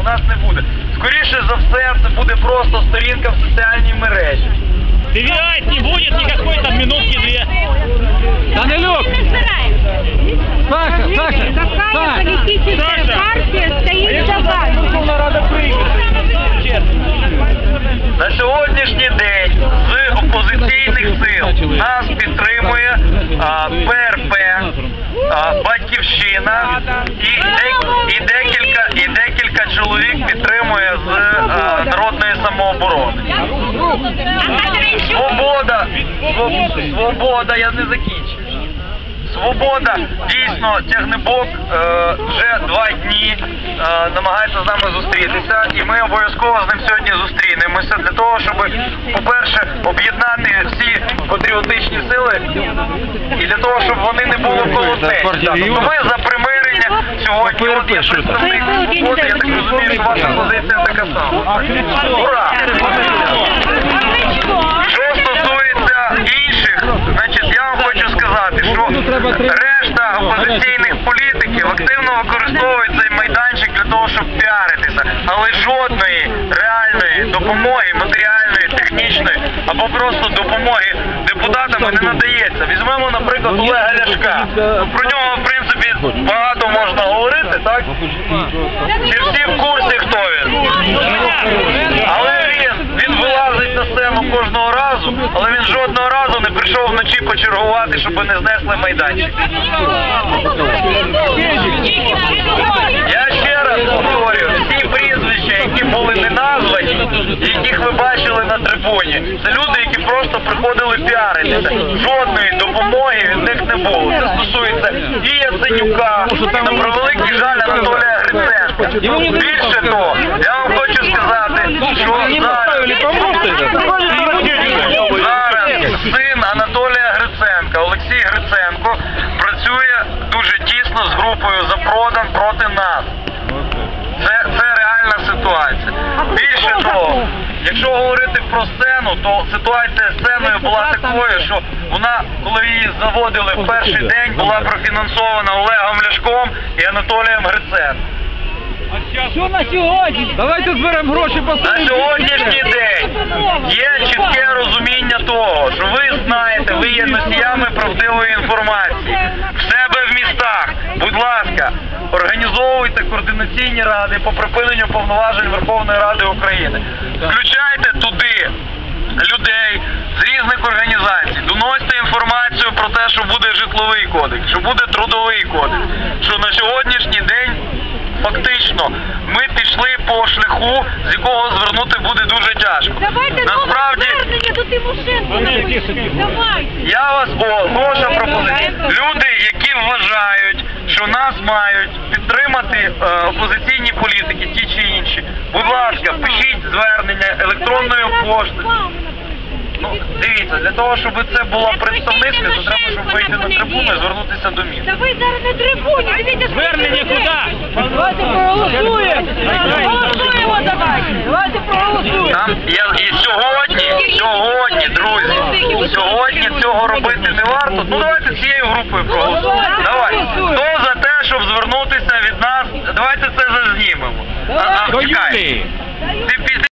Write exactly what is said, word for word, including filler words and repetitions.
у нас не буде. Скоріше за все, це буде просто сторінка в соціальній мережі. Доверять не будет никакой там минутки-две. Данилюк! Саша, Саша! Какая политическая партия стоит за вами? На сьогоднішній день з опозиційних сил нас підтримує а, ПРП, а, Батьківщина і, де, і, декілька, і декілька чоловік підтримує з а, Народної самооборони. Свобода, своб- свобода, я не закінчив. Свобода, дійсно, Тягнебок е, вже два дні е, намагається з нами зустрітися, і ми обов'язково з ним сьогодні зустрінемося для того, щоб, по-перше, об'єднати всі патріотичні сили і для того, щоб вони не були колотнечі. Тобто ми за примирення сьогодні. От є представник Свободи, я так розумію, що ваша позиція така сама. Ура! Що стосується інших, значить, я вам хочу сказати, що решта опозиційних політиків активно використовують цей майданчик для того, щоб піаритися, але жодної реальної допомоги, матеріальної, технічної або просто допомоги депутатам не надається. Візьмемо, наприклад, Олега Ляшка. Про нього, в принципі, багато можна говорити, так? Чи всі в курсі, хто він? Але він, він вилазить на сцену кожного разу, але він жодного разу не прийшов вночі почергувати, щоб не знесли майданчик. Я ще раз повторюю, всі прізвища, які були не названі, яких ви бачили на трибуні, це люди, які просто приходили піаритися. Жодної допомоги від них не було. Це стосується і Яценюка, на превеликий жаль, Анатолія Гриценка. Більше того, я вам хочу сказати, що зараз, зараз син Анатолія Гриценка, Олексій Гриценко, працює дуже тісно з групою «Запродан» проти нас. Це, це реальна ситуація. Більше того, якщо говорити про сцену, то ситуація з сценою була такою, що вона, коли її заводили в перший день, була профінансована Олегом Ляшком і Анатолієм Гриценком. Що на сьогодні? Давайте зберемо гроші по На сьогоднішній день є чітке розуміння того, що ви знаєте, ви є носіями правдивої інформації. В себе в містах, будь ласка, організовуйте координаційні ради по припиненню повноважень Верховної Ради України. Включайте туди людей з різних організацій, доносьте інформацію про те, що буде житловий кодекс, що буде трудовий кодекс, що на сьогоднішній день фактично ми пішли по шляху, з якого звернути буде дуже тяжко. Давайте Насправді, звернення до Тимошенко напишемо. Давайте. я вас, о, хороша пропозиція. Люди, які вважають, що нас мають підтримати е, опозиційні політики, ті чи інші, будь ласка, пишіть звернення електронною поштою. Ну, дивіться, для того, щоб це було представництво, то треба, щоб вийти на трибуну і звернутися до міста. Та ви зараз на трибуні, дивіться, Звернення куди? Давайте проголосуємо. Проголосуємо давайте. Давайте проголосуємо. Там, я, і сьогодні, сьогодні, друзі, сьогодні цього робити не варто. Ну давайте цією групою проголосуємо. Давай. Хто за те, щоб звернутися від нас, давайте це зазнімемо. А, а, чекай. Ти